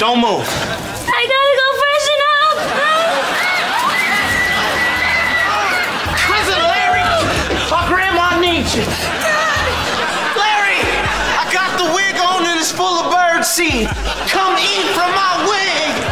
Don't move. I gotta go freshen up. Cousin Larry, our grandma needs you. Larry, I got the wig on and it's full of bird seed. Come eat from my wig.